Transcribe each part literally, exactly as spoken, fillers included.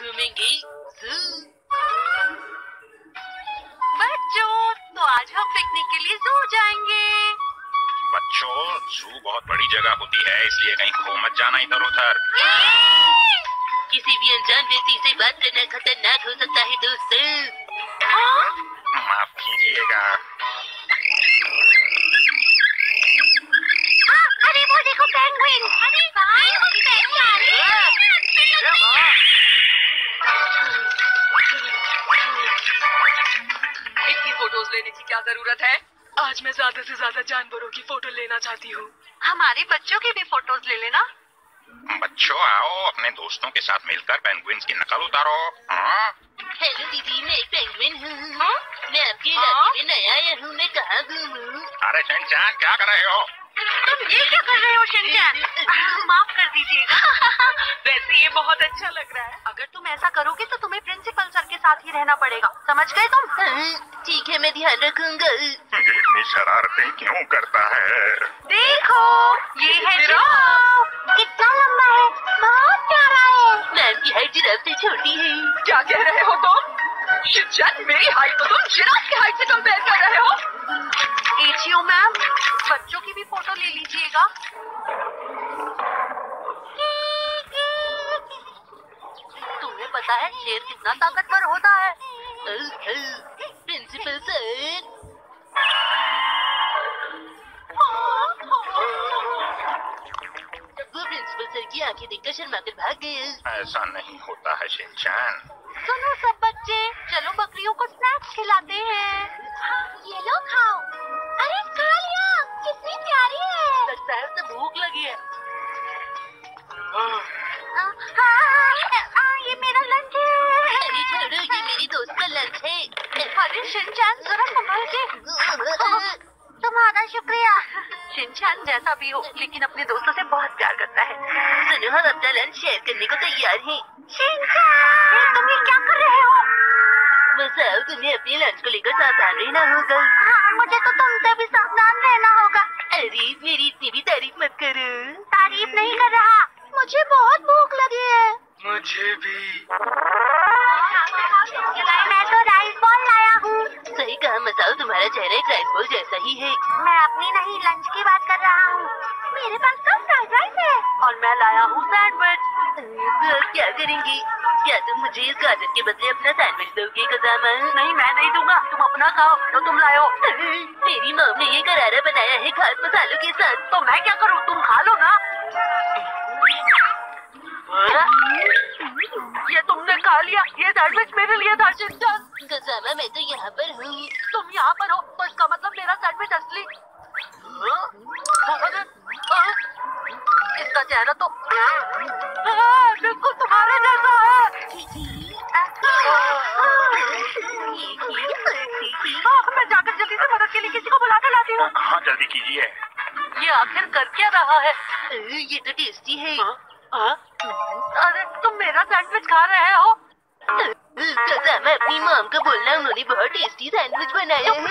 घूमेंगे जू। बच्चों, तो आज हम पिकनिक के लिए जू जाएंगे। बच्चों, जू बहुत बड़ी जगह होती है, इसलिए कहीं खो मत जाना इधर उधर। किसी भी अनजान व्यक्ति से बात करना खतरनाक हो सकता है दोस्तों। माफ कीजिएगा। अरे वो देखो पेंगुइन। अरे भाई वो भी पेंगुइन आ रही है। इतनी फोटोज लेने की क्या जरूरत है? आज मैं ज्यादा से ज्यादा जानवरों की फोटो लेना चाहती हूँ। हमारे बच्चों की भी फोटोज ले लेना। बच्चों आओ, अपने दोस्तों के साथ मिलकर पेंगुइन्स की नकल उतारो। हाँ? हेलो दीदी, मैं एक पेंगुइन हूँ। मैं आपके इलाके में नया आया हूँ, मैं कहाँ घूमूं? अरे शिनचैन, क्या कर रहे हो? तुम ये क्या कर रहे हो शिनचैन? माफ कर दीजिएगा। वैसे ये बहुत अच्छा लग रहा है। अगर तुम ऐसा करोगे तो तुम्हें प्रिंसिपल सर के साथ ही रहना पड़ेगा, समझ गए तुम? ठीक है, मैं ध्यान रखूंगा। ये इतनी शरारतें क्यों करता है? देखो, ये है जिराफ। कितना लंबा है, बहुत प्यारा है। मैम की हाइट जिराफ से छोटी है। क्या कह रहे हो तुम? शिनचैन, मेरी हाइट को तुम जिराफ की हाइट से कंपेयर कर रहे हो? एचीओ मैम, बच्चों की भी फोटो ले लीजिएगा। तुम्हें पता है शेर कितना ताकतवर होता है? Principal sir. वो प्रिंसिपल सर की आंखें देखकर शर्मा कर भाग गए। ऐसा नहीं होता है शिनचैन। सुनो सब बच्चे, चलो बकरियों को स्नैक्स खिलाते हैं। हाँ, ये लो खाओ। अरे खा लिया, कितनी प्यारी है। लगता है उसे भूख लगी है। आ, हाँ, आ, ये मेरा लंच है। अरे छोड़ो, ये मेरी दोस्त का लंच है। अरे शिनचैन, जरा संभल के। तुम्हारा शुक्रिया। शिनचैन जैसा भी हो, लेकिन अपने दोस्तों से बहुत प्यार करता है। सुनो, हम अपना लंच शेयर करने को तैयार हैं। शिनचैन, तुम ये क्या कर रहे हो? मसाओ, तुम्हें अपने लंच को लेकर सावधान रहना होगा। हाँ, मुझे तो तुमसे भी सावधान रहना होगा। अरे मेरी इतनी भी तारीफ मत करो। तारीफ नहीं कर रहा, मुझे बहुत भूख लगी है। मुझे भी। मैं तो राइस बॉल लाया हूँ। सही कहा मसाओ, तुम्हारा चेहरा एक राइस बॉल जैसा ही है। मैं अपनी नहीं, लंच की बात कर रहा हूँ। मेरे पास तो फ्राइड राइस है और मैं लाया हूँ सैंडविच। तो क्या करेंगी? क्या तुम मुझे इस गाजर के बदले अपना सैंडविच दोगे कजामा? नहीं, मैं नहीं दूंगा, तुम अपना खाओ जो तुम लाए हो। मेरी मॉम ने ये करारा बनाया है खास मसालों के साथ। तो मैं क्या करूँ, तुम खा लो ना। ये तुमने खा लिया, ये सैंडविच मेरे लिए था शिनचैन। गजामा, मैं तो यहाँ पर हूँ। तुम यहाँ पर हो तो इसका मतलब मेरा सैंडविच असली। इसका चेहरा तो बिल्कुल तुम्हारे जैसा है। मैं जाकर जल्दी से मदद के लिए किसी को बुला कर लाती हूँ। हाँ, जल्दी कीजिए। ये आखिर कर क्या रहा है? ये तो टेस्टी है। आ? अरे तुम मेरा सैंडविच खा रहे हो? मैं अपनी मॉम को बोलना, उन्होंने बहुत टेस्टी सैंडविच बनाया है।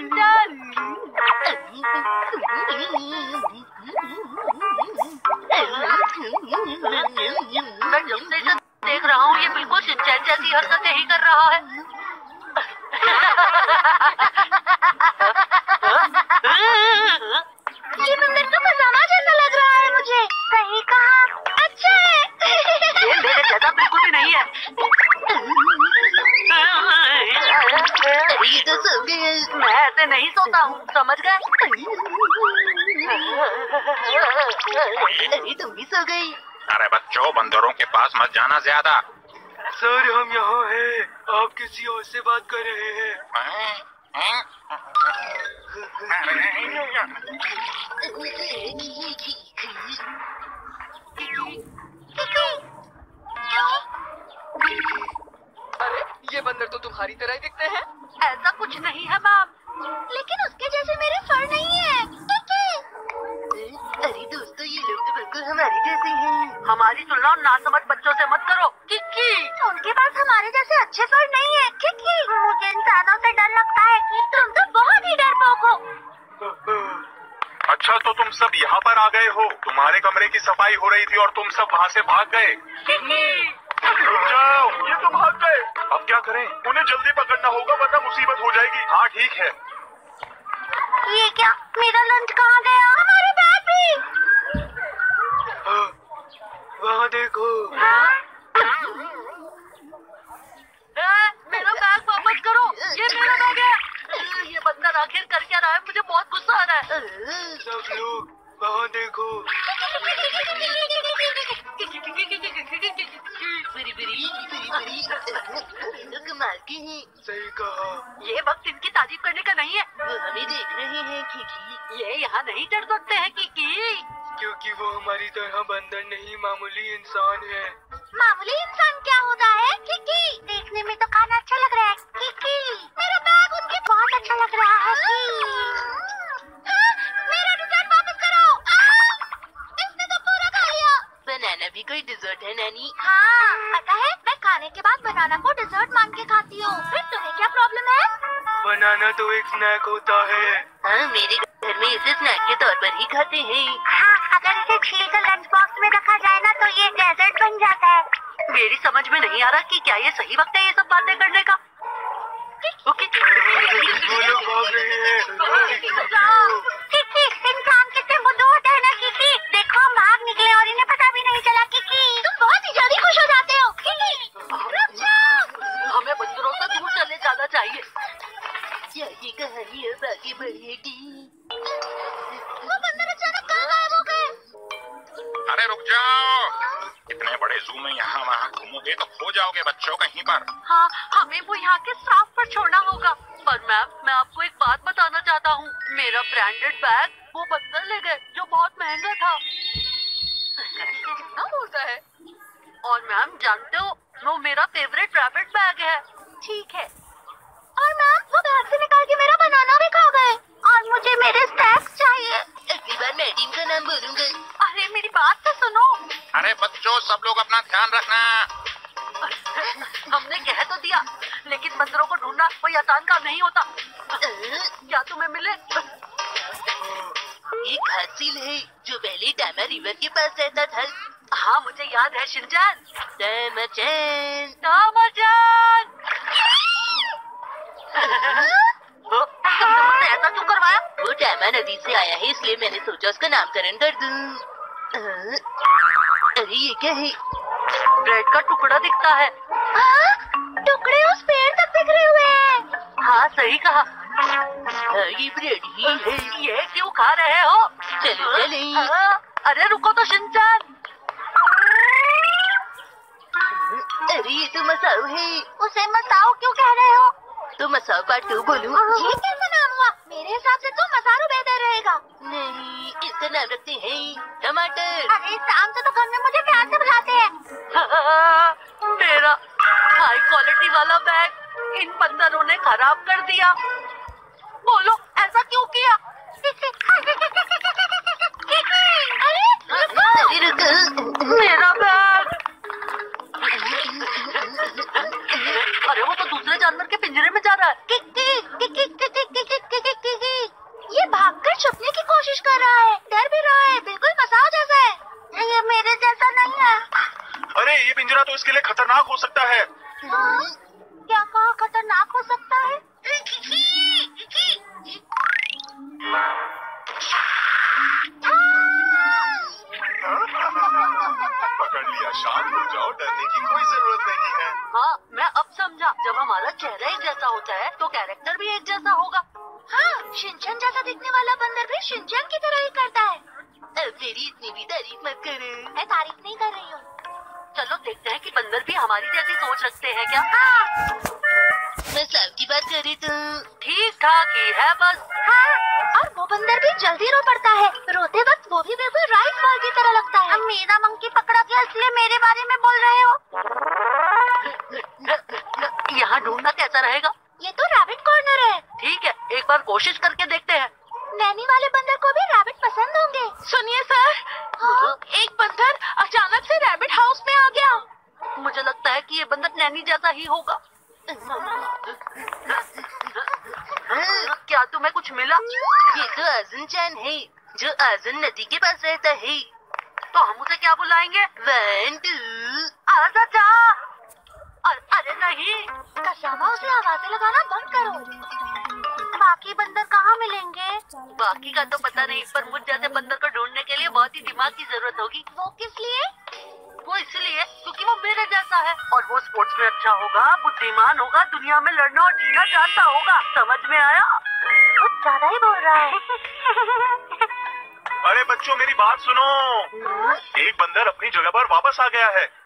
मैं जब से इसे देख रहा हूँ, ये बिल्कुल शिनचैन जैसी हरकतें ही कर रहा है। ये बंदर तो पजामा जैसा लग रहा है मुझे। सही कहा, अच्छा है। ये मेरे जैसा बिल्कुल भी नहीं है। ये तो सो गए। मैं ऐसे नहीं सोता हूँ, समझ गए? अरे तुम भी सो गई। अरे बच्चों, बंदरों के पास मत जाना ज्यादा। सर, हम यहाँ हैं, आप किसी और से बात कर रहे हैं। अरे ये बंदर तो तुम्हारी तरह ही दिखते हैं। ऐसा कुछ नहीं है मैम, लेकिन उसके जैसे मेरे फर नहीं है। अरे दोस्तों, ये लोग तो बिल्कुल हमारे जैसे हैं। हमारी तुलना नासमझ बच्चों से मत करो। किकी, उनके पास हमारे जैसे अच्छे फर नहीं है। किकी, मुझे इंसानों से डर लगता है। तुम तो बहुत ही डरपोक हो। अच्छा, तो तुम सब यहाँ पर आ गए हो। तुम्हारे कमरे की सफाई हो रही थी और तुम सब वहाँ से भाग गए। किकी, रुक जाओ। अब क्या करें? उन्हें जल्दी पकड़ना होगा वरना मुसीबत हो जाएगी। हाँ ठीक है। ये क्या? मेरा लंच कहाँ गया? हमारे बैग भी। हाँ, वहाँ देखो। हाँ? ए, मेरा बैग वापस करो। ये मेरा बैग है। ये बंदर आखिर कर क्या रहा है? मुझे बहुत गुस्सा आ रहा है। सब लोग वहाँ देखो। बड़ी बड़ी बड़ी बड़ी कमाल की है। सही कहा। ये वक्त इनकी तारीफ करने का नहीं है। वो हमें देख रहे हैं किकी। ये यहाँ नहीं चढ़ सकते हैं किकी। क्योंकि वो हमारी तरह बंदर नहीं, मामूली इंसान है। मामूली इंसान क्या होता है किकी? देखने में तो खाना अच्छा लग रहा है किकी। मेरा बैग उनके बहुत अच्छा लग रहा है। हाँ, मेरा डिजर्ट वापस करो। इसने तो पूरा खा लिया। बनाना भी कोई डिजर्ट है नानी? हाँ पता है, मैं खाने के बाद बनाना को डिजर्ट मान के खाती हूँ। फिर तुम्हें क्या प्रॉब्लम है? बनाना तो एक स्नैक होता है। हाँ, मेरे घर में इसे स्नैक के तौर पर ही खाते हैं। हाँ, अगर इसे छील कर लंच बॉक्स में रखा जाए ना तो ये डेजर्ट बन जाता है। मेरी समझ में नहीं आ रहा कि क्या ये सही वक्त है ये सब बातें करने का। ओके। वो लोग भाग रहे हैं। किकी, इंसान कितने बुद्धू होते हैं ना किकी। देखो हम भाग निकले और इन्हें पता भी नहीं चला किकी। तुम बहुत ही जल्दी खुश हो जाते हो किकी। रुक जाओ। हमें बंदरों से दूर चले जाना चाहिए। क्या ये कहानी अब आगे बढ़ेगी? वो बंदर अचानक कहाँ गायब हो गए? अरे रुक जाओ। इतने बड़े जू में यहाँ वहाँ घूमोगे तो खो जाओगे बच्चों कहीं पर। हाँ, हमें वो यहाँ के स्टाफ पर छोड़ना होगा। पर मैम, मैं आपको एक बात बताना चाहता हूँ। मेरा ब्रांडेड बैग वो बंदर ले गए जो बहुत महंगा था। कितना बोलता है? और मैम जानते हो, वो मेरा फेवरेट रैबिट बैग है। ठीक है। और मैम, वो बैग से निकाल के मेरा बनाना भी खा गए। और मुझे मेरे स्नैक्स चाहिए। अगली बार मैं टीम का नाम बोलूंगा। अरे मेरी बात तो सुनो। अरे बच्चों, सब लोग अपना ध्यान रखना। हमने कह तो दिया, लेकिन बंदरों को ढूंढना कोई आसान काम नहीं होता। क्या तुम्हें मिले? एक हासिल है जो पहले टामा रिवर के पास रहता था। हाँ, मुझे याद है शिनचैन। टामा-चैन, टामा-चैन। तुमने मुझसे ऐसा क्यों करवाया? वो टामा नदी से आया है, इसलिए मैंने सोचा उसका नामकरण कर दूं। अरे ये क्या है? ब्रेड का टुकड़ा दिखता है। टुकड़े उस पेड़ तक बिखरे हुए हैं। हाँ सही कहा। ये ब्रेड ही है। ये क्यों खा रहे हो? चलो चलो। अरे रुको तो शिनचैन। अरे ये तो मसाओ है। उसे मसाओ क्यों कह रहे हो? तो मसाओ पार्ट टू बोलूं? ये कैसा नाम हुआ? मेरे हिसाब से तो मसारो बेहतर रहेगा। नहीं, इसका नाम रखते हैं टमाटर। अरे इस नाम से तो घर में मुझे प्यार से बुलाते हैं। मेरा हाई क्वालिटी वाला बैग इन बंदरों ने खराब कर दिया। बोलो ऐसा क्यों किया? अरे रुको, मेरा बैग। अरे वो तो दूसरे जानवर के पिंजरे में जा रहा है। किकी, किकी, किकी, किकी, किकी, किकी। ये भागकर छुपने की कोशिश कर रहा है। डर भी रहा है, बिल्कुल मसाओ जैसा है। ये मेरे जैसा नहीं है। अरे ये पिंजरा तो इसके लिए खतरनाक हो सकता है। हाँ? क्या कहा खतरनाक हो सकता है? पकड़ लिया, शांत हो जाओ, डरने की कोई जरूरत नहीं है। हाँ, मैं अब समझा। जब हमारा चेहरा एक जैसा होता है तो कैरेक्टर भी एक जैसा होगा। हाँ, शिनचैन जैसा दिखने वाला बंदर भी शिनचैन की तरह ही करता है। अब मेरी इतनी भी तारीफ मत करो। मैं तारीफ नहीं कर रही हूँ। चलो देखते हैं कि बंदर भी हमारी जैसी सोच रखते हैं क्या। हाँ। मैं सब की बात करी तो ठीक ठाक ही है बस। हाँ, और वो बंदर भी जल्दी रो पड़ता है। रोते वक्त वो भी बिल्कुल राइस बॉल की तरह लगता है। अब मेरा मंकी पकड़ा गया इसलिए मेरे बारे में बोल रहे हो? यहाँ ढूंढना कैसा रहेगा? ये तो रैबिट कॉर्नर है। ठीक है, एक बार कोशिश करके देखते हैं। नैनी वाले बंदर को भी रैबिट पसंद होंगे। सुनिए सर। हाँ? एक बंदर अचानक से रैबिट हाउस में आ गया। मुझे लगता है कि ये बंदर नैनी जैसा ही होगा। क्या तुम्हें कुछ मिला? ये तो आज़न-चैन है जो आज़न नदी के पास रहता है। तो हम उसे क्या बुलाएंगे? वन टू आज़ा-चा। अरे नहीं, जामा उसे आवाजें लगाना बंद करो। बाकी बंदर कहाँ मिलेंगे? बाकी का तो पता नहीं, पर मुझ जैसे बंदर को ढूंढने के लिए बहुत ही दिमाग की जरूरत होगी। वो किस लिए? वो इसलिए क्योंकि वो मेरे जैसा है और वो स्पोर्ट्स में अच्छा होगा, बुद्धिमान होगा, दुनिया में लड़ना और जीना जानता होगा। समझ में आया? कुछ ज्यादा ही बोल रहा है। अरे बच्चों मेरी बात सुनो, एक बंदर अपनी जगह पर वापस आ गया है।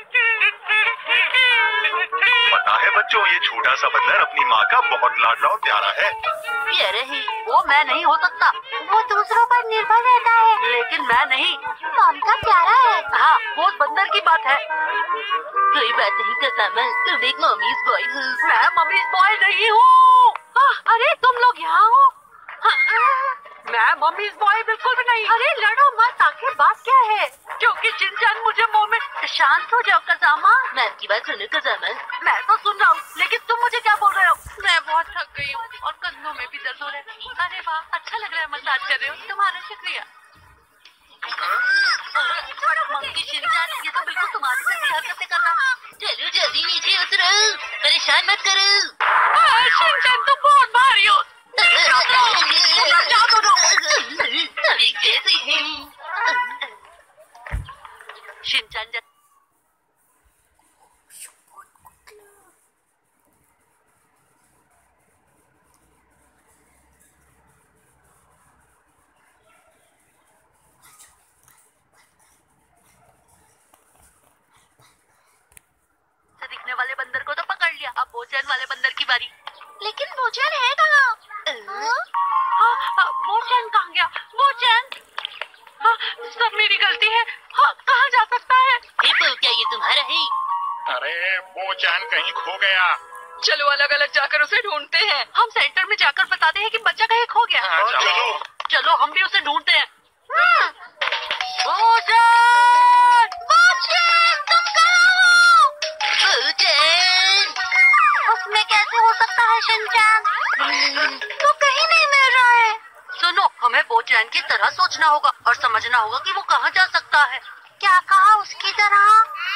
पता है बच्चों, ये छोटा सा बंदर अपनी माँ का बहुत लाडला और प्यारा है। ये रही, वो मैं नहीं हो सकता। वो दूसरों पर निर्भर रहता है, लेकिन मैं नहीं। ममता प्यारा है। हाँ, वो बंदर की बात है। कोई बात नहीं कसामल, तुम एक मम्मीज बॉय हो। मैं मम्मीज बॉय नहीं हूँ। अरे तुम लोग यहाँ हो? मैं मम्मीज बॉय बिल्कुल भी नहीं। अरे लड़ो मत, आखिर बात क्या है? क्योंकि शिनचैन मुझे मुंह में। शांत हो जाओ कसामा। मैं आपकी बात सुनो कसामल। मैं तो सुन रहा हूँ, लेकिन तुम मुझे क्या बोल रहे हो? मैं बहुत थक गई हूँ और कंधों में भी दर्द हो रहा है। अरे वाह, अच्छा लग रहा है मसाज कर रहे हो, तुम्हारा शुक्रिया। मंकी शिनचैन, ये तो बिल्कुल तुम्हारी जैसी हरकतें कर रहा। चलो जल्दी नीचे उतरो, परेशान मत करो। शिनचैन तुम बहुत भारी हो। शिनचैन जब दिखने वाले बंदर को तो पकड़ लिया, अब बोचैन वाले बंदर की बारी। लेकिन बोचैन है कहाँ? बोचैन कहाँ गया? बोचैन, सब मेरी गलती है। हाँ, कहाँ जा सकता है? क्या ये तुम्हारा है? अरे बोचैन कहीं खो गया। चलो अलग अलग जाकर उसे ढूंढते हैं। हम सेंटर में जाकर बताते हैं कि बच्चा कहीं खो गया। हाँ, चलो चलो हम भी उसे ढूंढते हैं। बोचैन! बोचैन, तुम कहाँ हो? बोचैन! उसमें कैसे हो सकता है शिनचैन? तो कहीं नहीं मिल रहा है। सुनो, हमें बोचैन की तरह सोचना होगा और समझना होगा कि वो कहाँ जा सकता है। क्या कहा उसकी तरह?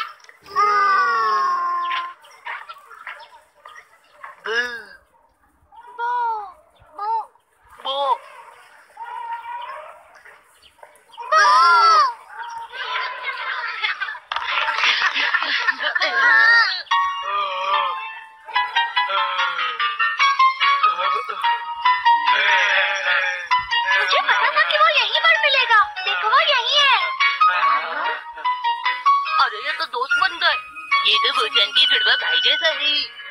बो, बो, बो, मुझे पता था कि वो यहीं पर मिलेगा। देखो वो यहीं है। अरे ये तो दोस्त बन गए। ये तो बोचैन के जुड़वा भाई जैसा है।